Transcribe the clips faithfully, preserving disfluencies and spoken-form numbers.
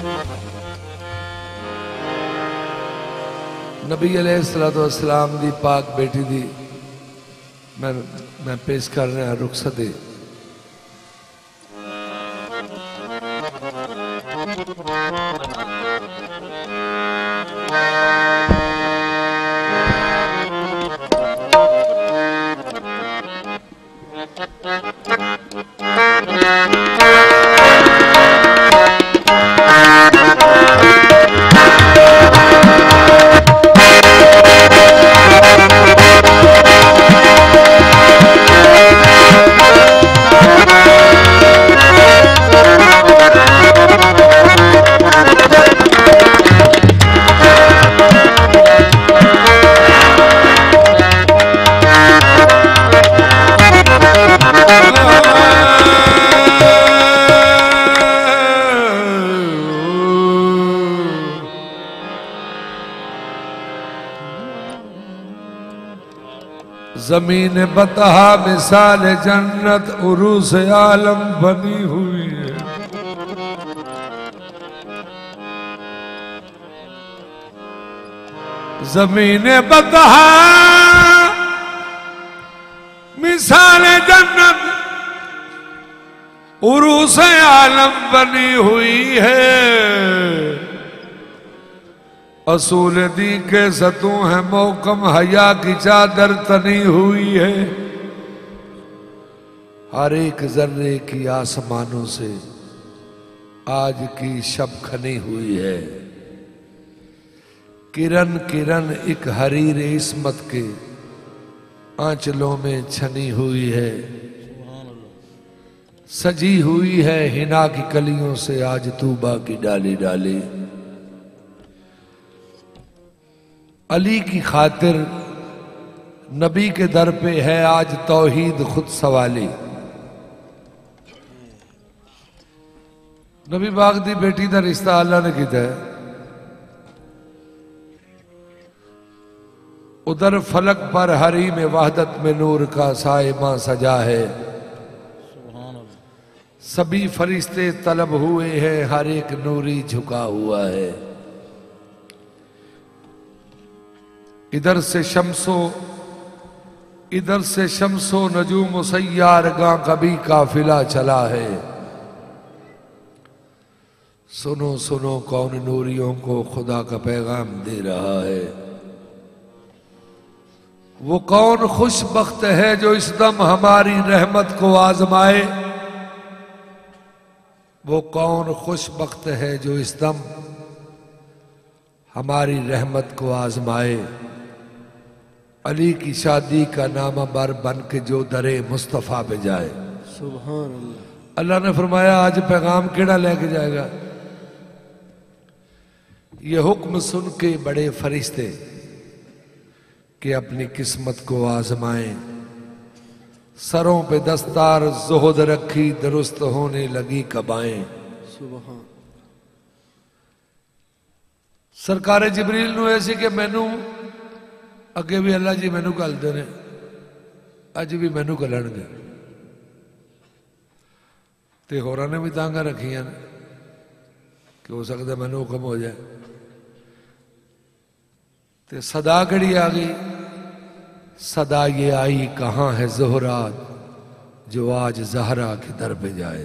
नबी अलैहिस्सलातु वस्सलाम दी पाक बेटी दी मैं मैं पेश कर रहा रुखसती। ज़मीन बतहा मिसाल जन्नत उरूस आलम बनी हुई है। ज़मीन बतहा मिसाल जन्नत उरूस आलम बनी हुई है। असूल दी के सतू है मौकम हया की चादर तनी हुई है। हर एक जर्रे की आसमानों से आज की शब खनी हुई है। किरण किरण एक हरीर इस्मत के आंचलों में छनी हुई है। सजी हुई है हिना की कलियों से आज तूबा की डाली डाली। अली की खातिर नबी के दर पे है आज तौहीद खुद सवाली। नबी बाग दी बेटी दा रिश्ता अल्लाह ने किया है। उधर फलक पर हरी में वहदत में नूर का साइमा सजा है। सभी फरिश्ते तलब हुए हैं, हर एक नूरी झुका हुआ है। इधर से शम्सो इधर से शम्सो नजूम सैयार गा कभी काफिला चला है। सुनो सुनो कौन नूरियों को खुदा का पैगाम दे रहा है। वो कौन खुशबख्त है जो इस दम हमारी रहमत को आजमाए। वो कौन खुशबख्त है जो इस दम हमारी रहमत को आजमाए। अली की शादी का नामा बर बन के जो दरे मुस्तफ़ा पे जाए। सुभान अल्लाह। अल्लाह ने फरमाया आज पैगाम केड़ा लेके जाएगा। ये हुक्म सुन के बड़े फरिश्ते कि अपनी किस्मत को आजमाएं। सरों पे दस्तार ज़ुहद रखी दुरुस्त होने लगी कबाएं। सुभान। सरकारे जिबरील नूं ऐसी कि मैनू अगे भी अल्लाह जी मैनू घलते ने, अज भी मैनू घलणगे। ते होरां ने भी तांगा रखियां ने कि हो सकता मैनू हुक्म हो जाए। ते सदा कड़ी आ गई। सदा ये आई कहाँ है ज़ोहरा जो आज ज़हरा के दर पे जाए।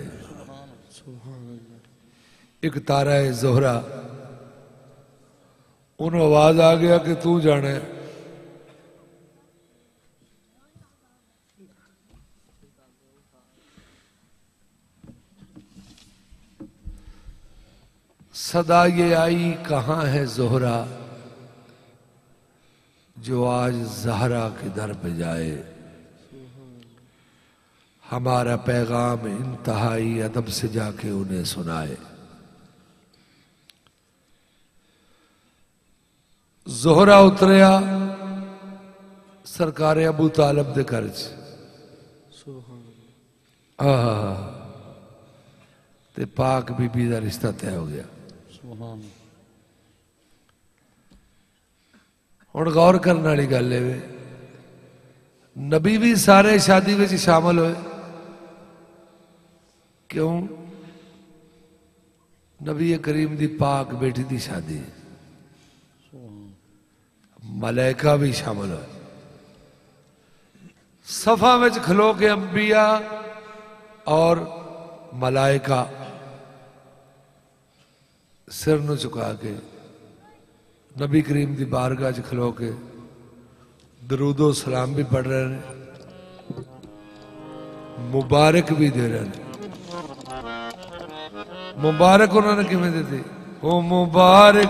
एक तारा है ज़ोहरा, उन्हें आवाज आ गया कि तू जाना है। सदा ये आई कहाँ है ज़ोहरा जो आज ज़हरा के दर पे जाए। हमारा पैगाम इंतहाई अदब से जाके उन्हें सुनाए। ज़ोहरा उतरिया सरकार अबू तालब दे घर च। ते पाक बीबी का रिश्ता तय हो गया। हुण गौर करने वाली गल है, नबी भी सारे शादी में शामिल होए। क्यों? नबी करीम दी पाक बेटी दी शादी, मलाइका भी शामिल हो। सफा में खलो के अंबिया और मलाइका सिर न झुका के नबी करीम दी बारगाह च खलो के दरूदो सलाम भी पढ़ रहे हैं, मुबारक भी दे रहे हैं। मुबारक उन्होंने किमें दी थी? ओ मुबारक,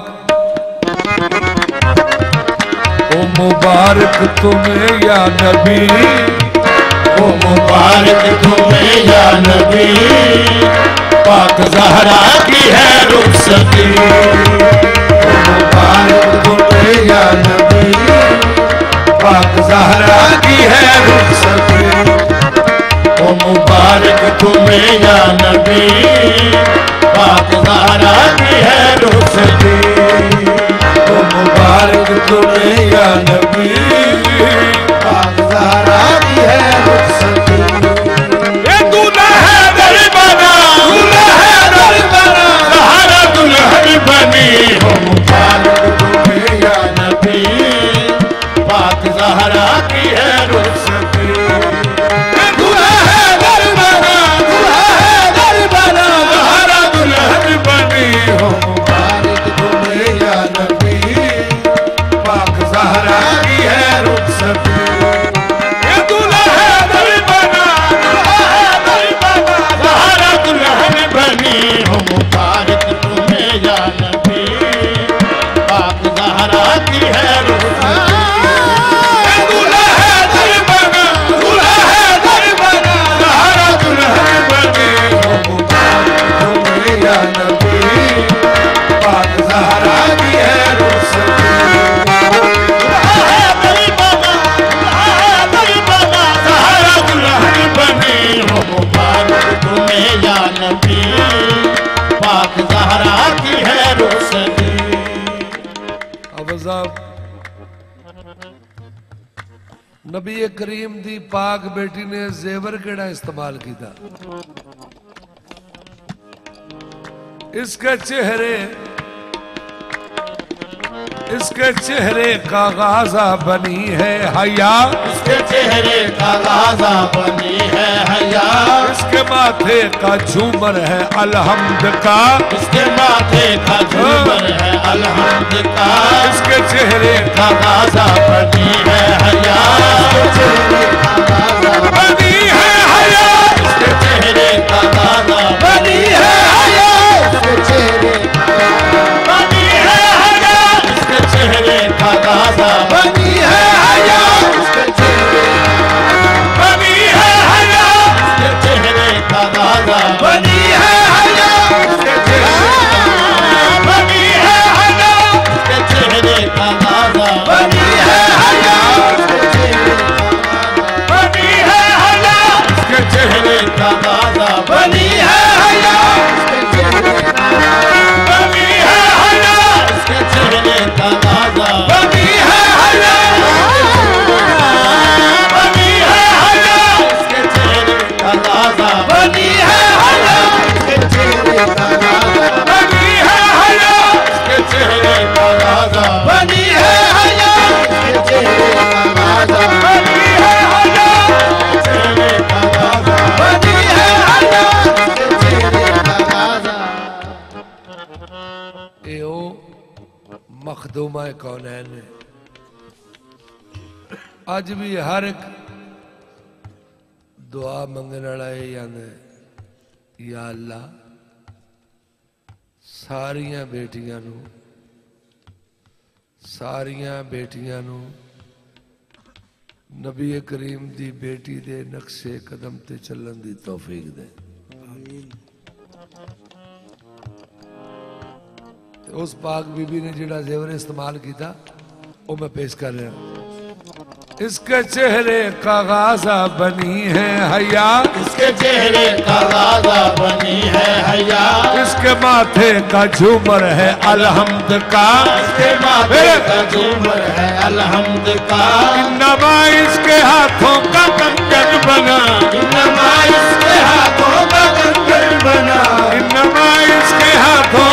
ओ मुबारक तुम्हें या नबी, ओ मुबारक तुम्हें या नबी, पाक ज़हरा की है रुखसती। ओ मुबारक तुम्हें या नबी, पाक ज़हरा की है रुखसती। ओ मुबारक तुम्हें या नबी, पाक ज़हरा की है रुखसती। ओ मुबारक तुम्हें या नबी, पाक ज़हरा की है रुखसती। ये दूल्हा है दरबाना, दूल्हा है दरबाना, ज़हरा दुल्हन बनी। ओ मुबारक तुम्हें या नबी, पाक ज़हरा की है रुखसती। ये दूल्हा है दरबाना, दूल्हा है दरबाना, ज़हरा दुल्हन बनी। ओ मुबारक तुम्हें या नबी, पाक ज़हरा की है रुखसती। ये दूल्हा है दरबाना, दूल्हा है दरबाना, ज़हरा दुल्हन बनी। ओ मुबारक तुम्हें या नबी, पाक ज़हरा की है रुखसती। ये दूल्हा है दरबाना, दूल्हा है दरबाना, ज़हरा दुल्हन बनी। ओ मुबारक तुम्हें या नबी, पाक ज़हरा की है रुखसती। दूल्हा है दरबाना, दूल्हा है दरबाना, ज़हरा दुल्हन बनी। ओ मुबारक तुम्हें या नबी, पाक ज़हरा की है रुखसती। अब साहब नबी करीम दी पाक बेटी ने जेवर केड़ा इस्तेमाल किया? इसके चेहरे इसके चेहरे का गाजा बनी है हया, इसके चेहरे का गाजा बनी है हया, इसके माथे का झूमर है अलहम्द का, इसके माथे का झूमर है अलहम्द का, इसके चेहरे का गाजा बनी है हया, इसके चेहरे का गाजा बनी है हया, इसके चेहरे का गाजा बनी है हया, इसके चेहरे बनी है हया, इसके चेहरे का गाजा बनी है हया, इसके चेहरे बनी है हया, इसके चेहरे का गाजा बनी है हया, इसके चेहरे बनी है हया, इसके चेहरे का गाजा बनी है हया, बनी है हया, इसके चेहरे का गाजा बनी है हया, इसके चेहरे बनी है हया, इसके चेहरे का गाजा बनी है हया, बनी है हया, इसके चेहरे का गाजा बनी है हया, इसके चेहरे का गाजा बनी है हया, इसके चेहरे का गाजा बनी है हया, इसके चेहरे का गाजा बनी है हया, चेहरे का गाजा बनी है हया, इसके चेहरे का गाजा। ए ओ मखदूमा कौनैन ने अज भी हर एक दुआ मंगने वाला ये आंदा है, या अल्लाह सारियां बेटियां नू सारियां बेटियां नू नबी करीम दी बेटी दे नक्शे कदम ते चलन दी तौफीक दे। ते उस पाक बीबी ने जिहड़ा जेवर इस्तेमाल किया वो मैं पेश कर रहा। इसके चेहरे का गाजा बनी है हया, इसके चेहरे का गाजा बनी है हया, इसके माथे का झूमर है अलहम्द का, इसके माथे का झूमर है अलहम्द का, इन्नमा इसके हाथों का कंगन बना, इन्नमा इसके हाथों का कंगन बना, इन्नमा इसके हाथों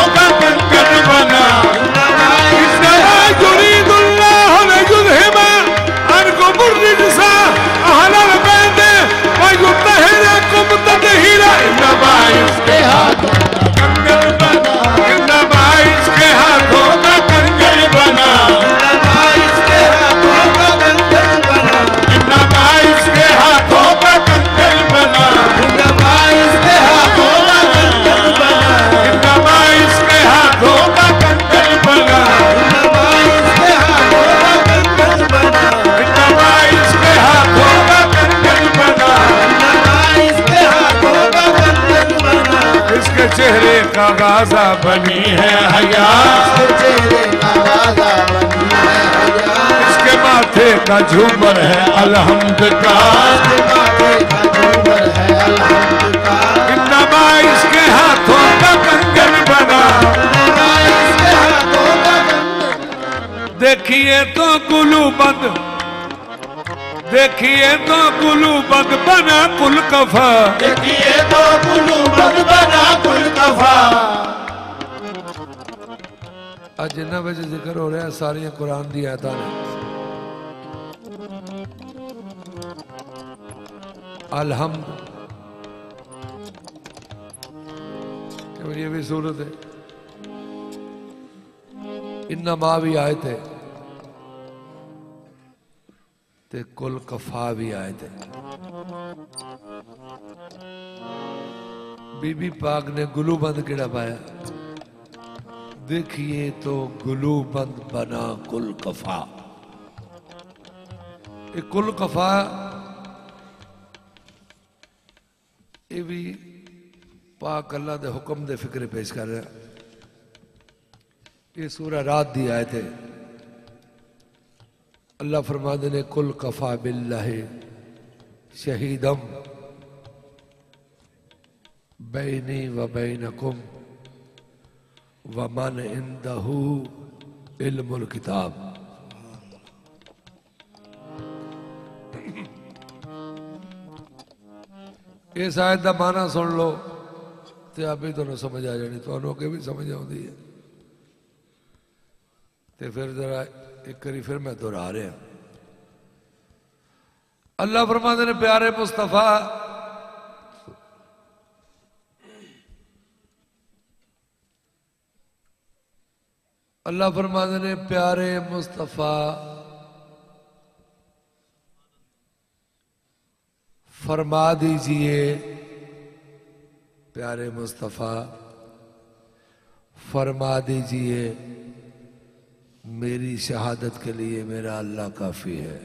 नवाजा बनी है हया, चेहरे नवाजा बनी है हया, इसके माथे का झूमर है अलहम्द का, माथे का झूमर है अलहम्द का, इन्नमा इसके हाथों का कंगन बना, इसके हाथों का कंगन, देखिए तो गुलूबंद, देखिए तो गुलूबंद बना कुल कफा, देखिए तो गुलूबंद बना कुल कफा। आज जिन्ना बजे जिक्र हो रहा है सारिया कुरान दी आयतां ने। अलहम्द ये भी सूरत है, इन्ना माँ भी आए थे ते कुल कफा भी आए थे। बीबी पाक ने गुलूबंद केड़ा पाया, देखिए तो गुलूबंद बना कुल कफा। ये कुल कफा ये भी पाक अल्लाह दे हुक्म दे फिक्रे पेश कर रहा। ये सूरह रात दी आए थे। अल्लाह फरमाते ने कुल कफा बिल्लाहि शहीदम बैनी व बैनकुम व मन इंदहू इल्मुल किताब। इस आयत का माना सुन लो तो आप ही तुहानू समझ आ जानी, तुहानू अगे भी समझ आती है। तो फिर जरा एक बारी फिर मैं दोहरा रहा। अल्लाह फरमाते ने प्यारे मुस्तफा अल्लाह फरमाते ने प्यारे मुस्तफा फरमा दीजिए, प्यारे मुस्तफा फरमा दीजिए मेरी शहादत के लिए मेरा अल्लाह काफी है।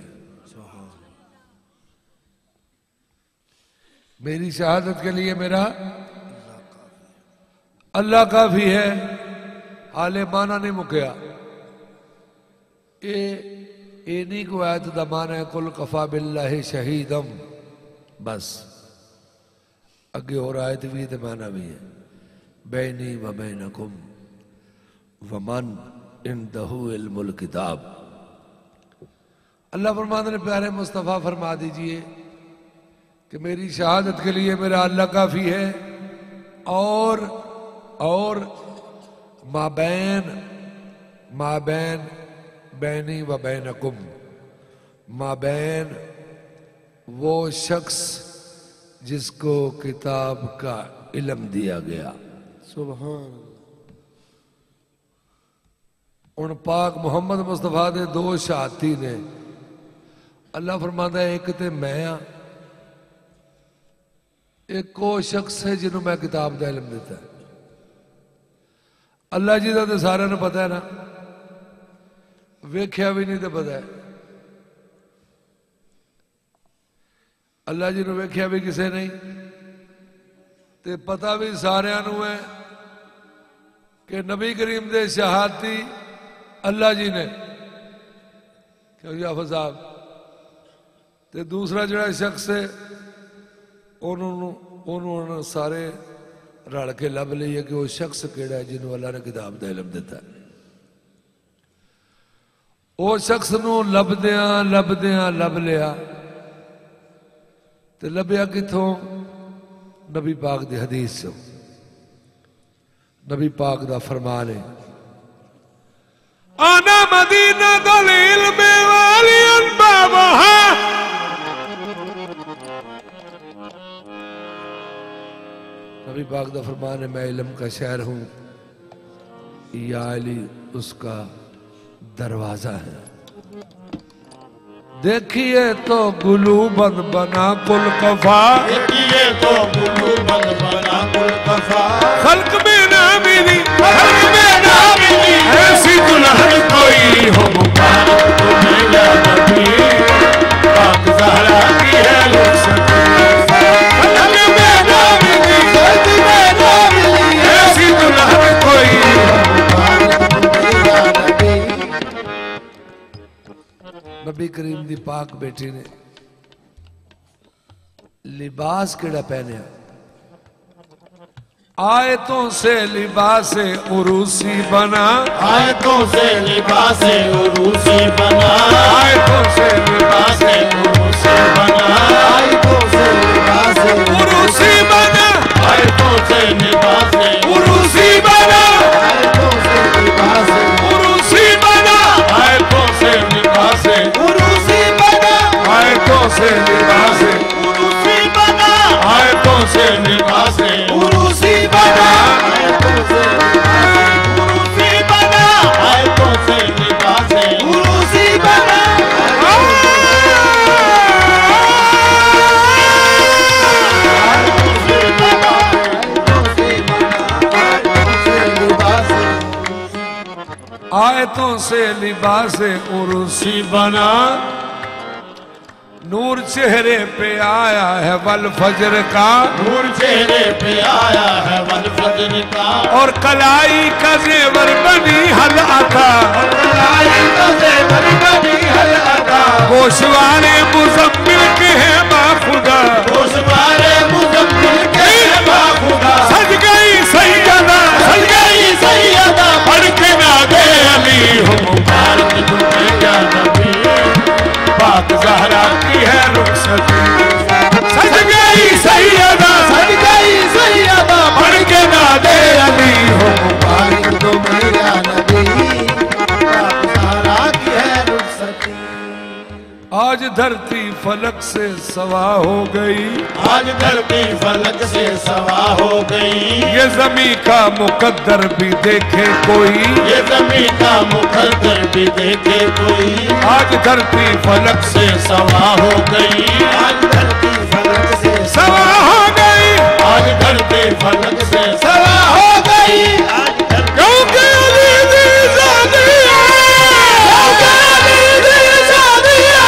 मेरी शहादत के लिए मेरा अल्लाह काफी है। हाले माना नहीं मुकया, ये ये नहीं को आयत दा माना है कुल कफा बिल्लाहि शहीदम, बस अगे और आयत भी तो माना भी है बैनी व बैनकुम वमन इंदहू इल्मुल किताब। अल्लाह फरमाते ने प्यारे मुस्तफ़ा फरमा दीजिए कि मेरी शहादत के लिए मेरा अल्लाह काफ़ी है। और और माबैन माबैन बैनी व बैनकुम, माबैन वो शख्स जिसको किताब का इल्म दिया गया। सुभान। उन पाक मुहम्मद मुस्तफा दे दो शहादती ने। अल्लाह फरमाता है एक तो मैं हाँ, एक वो शख्स है जिन्होंने मैं किताब का इल्म दिता है। अल्लाह जी का तो सारे ने पता है ना, वेख्या भी नहीं तो पता है। अल्लाह जी ने वेख्या भी किसे नहीं, ते पता भी सारे है कि नबी करीम दे शहादती अल्लाह जी ने, क्यों हाफिज साहब। ते दूसरा जड़ा शख्स है उन्होंने सारे रल के लभ लीए कि वह शख्स केड़ा है जिन्होंने अल्लाह ने किताब का इल्म दिता है। वो शख्स नू लभदिया लभदिया लभ लिया ते लभ्या किथों? नबी पाक दी हदीस चो। नबी पाक दा फरमान है आना मदीना दलील में वाली बाबा। नबी पाक दा फरमान है मैं इल्म का शहर हूं, या अली उसका दरवाजा है। देखिए तो गुलूबंद बना कुल कफा, देखिए तो गुलूबंद बना कुल कफा। खल्क में ना मिली, खल्क में ना मिली ऐसी दुल्हन कोई हो मुबारक तुम्हें या नबी, पाक ज़हरा की है रुखसती। खल्क में ना मिली, खल्क में ना मिली ऐसी दुल्हन करीम दी पाक बेटी ने लिबास केड़ा पहने? आयतों से लिबास उरूसी बना, आयतों से लिबास उरूसी बना, आयतों से लिबास उरूसी बना, आयतों से लिबास उरूसी बना, आयतों से लिबास उरूसी बना, आयतों से लिबास उरूसी बना, आयतों से लिबास उरूसी बना, आयतों से लिबास उरूसी बना, आयतों से लिबास उरूसी बना, आयतों से लिबास उरूसी बना, आयतों से लिबास उरूसी बना। आयतों से लिबास उरूसी बना, नूर चेहरे पे आया है वल फजर का, नूर चेहरे पे आया है वल फजर का, और कलाई का जेवर बनी हल आता, और कलाई का जेवर बनी हल आता, गोशवारे मुजम्मिल के हैं बाखुदा, गोशवारे मुजम्मिल के हैं बाखुदा, सज गई सैयदा, सज गई सैयदा, पढ़ के नादे अली हो मुबारक तुम्हें या नबी, पाक ज़हरा की है रुखसती, सज गई सैयदा, सज गई सैयदा, पढ़ के नादे अली हो मुबारक तुम्हें या नबी, पाक ज़हरा की है रुखसती। आज धरती फलक से सवा हो गई, आज धरती फलक से सवा हो गई, ये ज़मीं का मुकद्दर भी देखे कोई, ये ज़मीं का मुकद्दर भी देखे कोई, आज धरती फलक से सवा हो गई, आज धरती फलक से सवा हो गई, आज धरती फलक से सवा हो गई, आज धरती क्योंकि अली दी ज़ादी है, क्योंकि अली दी ज़ादी है,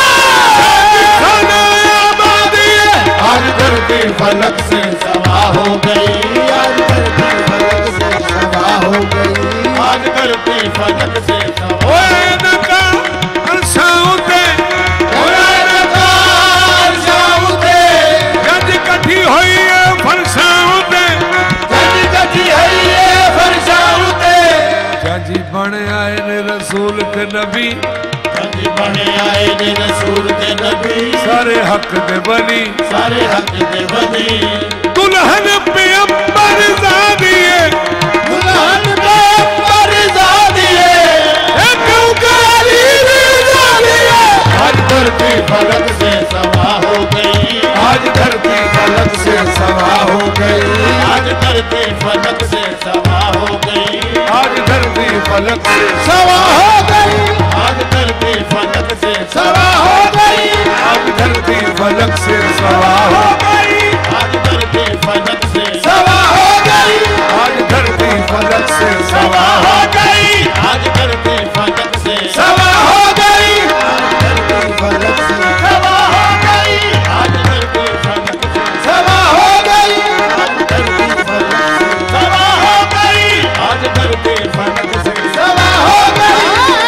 खाना आबादी है, आज धरती फलक से सवा हो गई, आज धरती फलक से सवा हो गई, आज धरती फलक से सवा ओए नका अरसाऊं ते, ओए नकार जाऊते, गज कठी होई है फरसाऊं ते, जज कठी है ये फरसाऊते, जाजी बन आए ने रसूल के नबी, जज बने आए ने रसूल के नबी, सारे हक दे बनी, सारे हक दे बनी, दुल्हन पे अंबर ज़ादिए, दुल्हन पे अंबर ज़ादिए, क्योंकि अली दी ज़ादी है, आज धरती फलक से सवा हो गई, आज धरती फलक से सवा हो गई, आज धरती फलक से सवा हो गई, आज धरती फलक से सवा हो गई, आज धरती फलक से सवा हो गई, आज धरती फलक से सवा हो गई, आज धरती फलक से सवा हो गई, आज धरती फलक से सवा हो गई, आज धरती फलक से सवा हो गई, आज धरती फलक से सवा हो गई, आज धरती फलक से सवा हो गई, आज धरती फलक से सवा हो गई, आज धरती फलक से सवा हो गई,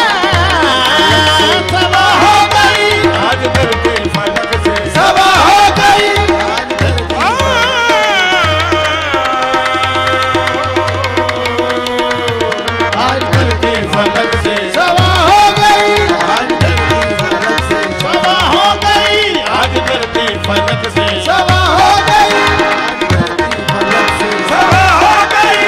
सवा हो गई, आज धरती फलक से सवा हो गई, आज धरती आज धरती फलक से सवा हो गई, आज धरती फलक से सवा हो गई, आज धरती फलक से सवा हो गई, आज धरती फलक से सवा हो गई,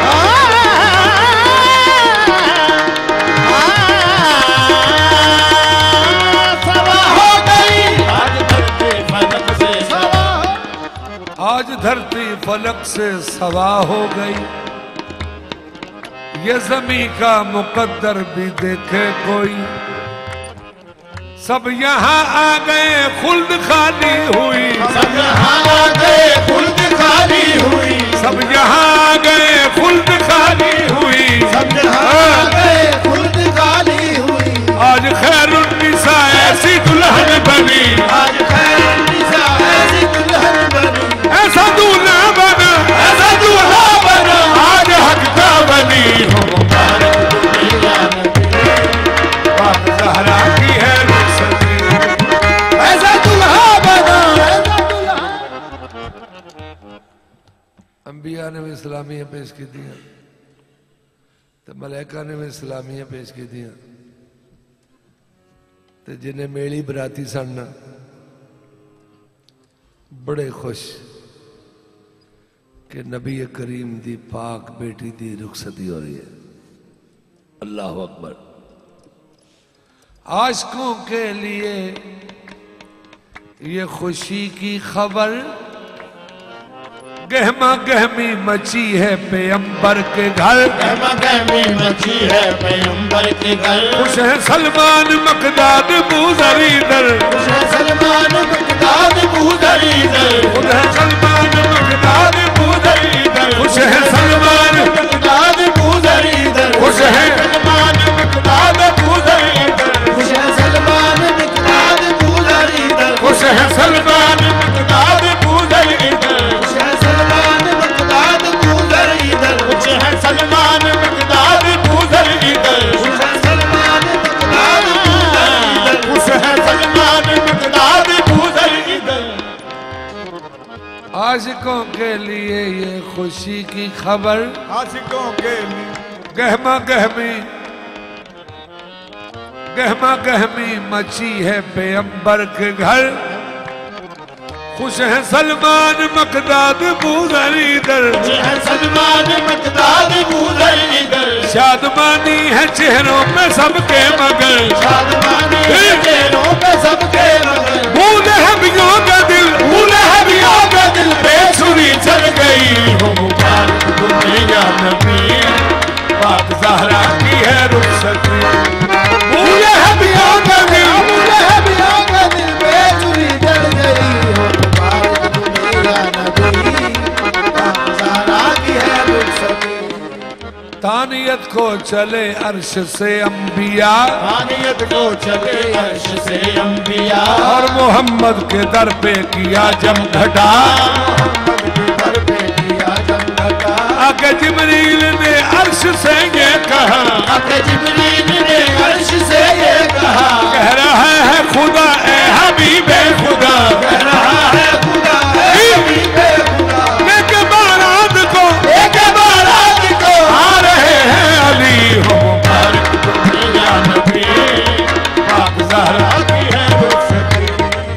सवा हो गई, आज धरती फलक से सवा आज धरती फलक से सवा हो गई, ये ज़मीं का मुकद्दर भी देखे कोई, सब यहाँ आ गए खुल्द खाली हुई, सब यहाँ आ गए खुल्द खाली हुई, सब यहाँ आ गए खुल्द खाली हुई, सब यहाँ आ गए खुल्द खाली हुई, आज खैरुन्निसा ऐसी दुल्हन बनी, आज खैरुन्निसा ऐसी दुल्हन बनी, ऐसा दूल्हा बना, ऐसा दूल्हा बना, आज हक का बनी हो मुबारक तुम्हें या नबी, पाक ज़हरा की है रुखसती, मलैका ने मैं सलामियां पेश की दियां ते जिन्हें मेली बराती सन बड़े खुश कि नबी करीम दी पाक बेटी दी रुखसती हो रही है। अल्लाह अकबर। आशिकों के लिए ये खुशी की खबर, गहमा गहमी मची है पैगंबर के घर, गहमा गहमी मची है पैगंबर के घर। खुश है सलमान मकदाद बूज़री दर, खुश है सलमान मकदाद बूज़री दर, खुश है सलमान मकदाद बूज़री दर, खुश है सलमान मकदाद बूज़री दर, खुश है सलमान मकदाद बूज़री दर, खुश है सलमान मकदाद बूज़री दर, खुश है सलमान मकदाद बूज़री दर, खुश है सलमान मकदाद बूज़री दर, खुश है सलमान मकदाद बूज़री दर, खुश है सलमान मकदाद बूज़री दर, खुश है सलमान मकदाद बूज़री दर। आशिकों के लिए ये खुशी की खबर, आशिकों के लिए गहमा गहमी गहमा गहमी मची है पैगंबर के घर। खुश है सलमान मकदाद बूज़री दर, खुश है सलमान मकदाद बूज़री दर, शादमानी है चेहरों पे सबके मगर, शादमानी है चेहरों पे सबके मगर। भूले हबियों का दिल, भूले हबियों का दिल बेसुरी चल गई हो। मुबारक तुम्हें या नबी, पाक ज़हरा की है रुखसती। भूले हबियों का दिल, भूले हबियों का दिल बेसुरी चल गई हो। मुबारक तुम्हें या नबी, पाक ज़हरा की है रुखसती। तानियत को चले अर्श से अंबिया, तानियत को चले अर्श से अंबिया, और मोहम्मद के दर पे किया जम घटा। मोहम्मद के दर पे किया जम घटा। आके जिब्रील ने अर्श से ये कहा, आके जिब्रील ने अर्श से ये कहा, कह रहा है खुदा ए हबीबे खुदा, कह रहा है खुदा ए हबीबे खुदा। लेके बारात को, लेके बारात को आ रहे हैं अली हो। मुबारक तुम्हें या नबी, पाक ज़हरा की है रुखसती।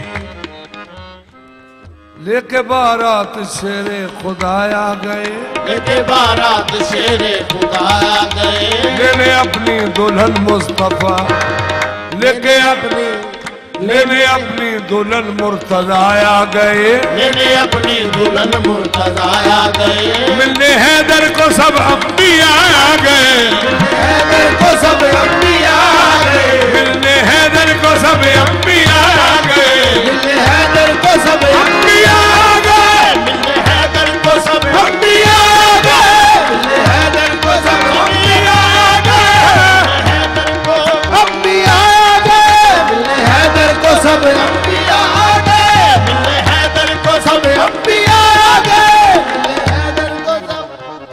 लेके बारात शेरे खुदा आ गए, लेके बारात शेरे खुदा आ गए। लेने अपनी दुल्हन मुस्तफा, लेके अपनी लेने अपनी दुल्हन मुर्तज़ा आ गए, लेने अपनी दुल्हन मुर्तज़ा आ गए। मिलने हैदर को सब अंबिया आ गए, हैदर को सब अंबिया आ गए, मिलने हैदर को सब अंबिया आ गए, मिलने हैदर को सब अंबिया आ गए, मिलने हैदर को सब अंबिया आ गए, मिलने हैदर को सब अंबिया आ गए, हैदर को अंबिया आ गए, मिलने हैदर को सब अंबिया आ गए, मिलने हैदर को सब अंबिया आ गए, मिलने हैदर को सब।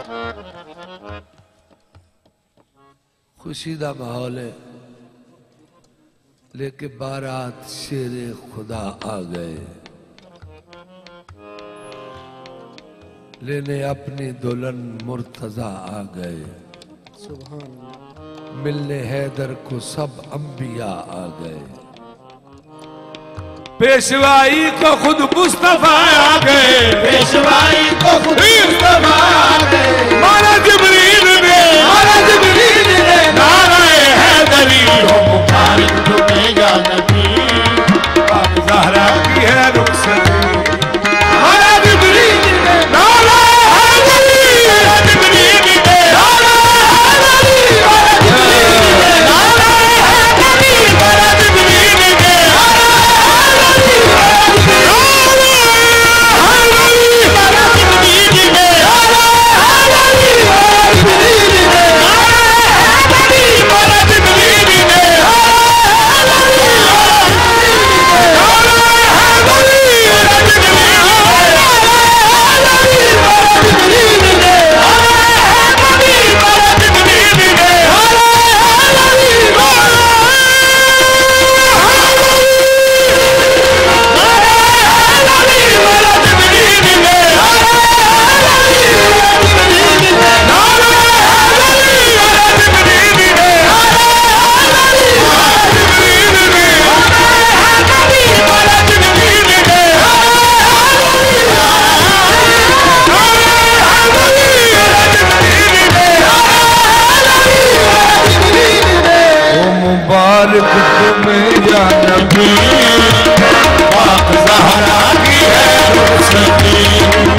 खुशी दा माहौल है। लेके बारात शेरे खुदा आ गए, लेने अपनी दुल्हन मुर्तज़ा आ गए, मिलने हैदर को सब अंबिया आ गए। पेशवाई को खुद मुस्तफा आ गए, पेशवाई को खुद मुस्तफा आ गए। मारा जिब्रील ने, मारा जिब्रील ने नाराए हैदरी हो। मुबारक तुम्हें या नबी, पाक ज़हरा की है रुखसती। मारा जिब्रील ने नाराए हैदरी, जिब्रील ने नाराए हैदरी, मारा जिब्रील ने नाराए हैदरी, मारा जिब्रील ने नाराए हैदरी, मारा जिब्रील ने मुबारक तुम्हें या नबी, पाक ज़हरा की है रुखसती।